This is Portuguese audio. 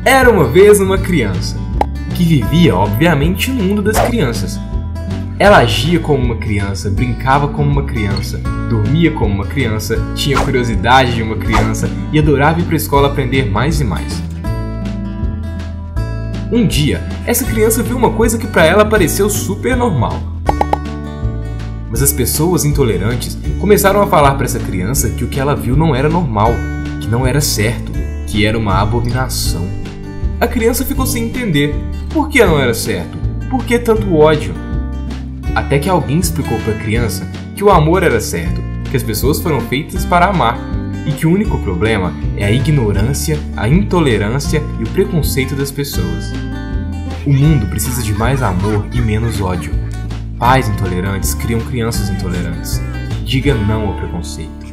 Era uma vez uma criança, que vivia, obviamente, no mundo das crianças. Ela agia como uma criança, brincava como uma criança, dormia como uma criança, tinha curiosidade de uma criança e adorava ir para a escola aprender mais e mais. Um dia, essa criança viu uma coisa que para ela pareceu super normal. Mas as pessoas intolerantes começaram a falar para essa criança que o que ela viu não era normal, que não era certo, que era uma abominação. A criança ficou sem entender. Por que não era certo? Por que tanto ódio? Até que alguém explicou para a criança que o amor era certo, que as pessoas foram feitas para amar e que o único problema é a ignorância, a intolerância e o preconceito das pessoas. O mundo precisa de mais amor e menos ódio. Pais intolerantes criam crianças intolerantes. Diga não ao preconceito.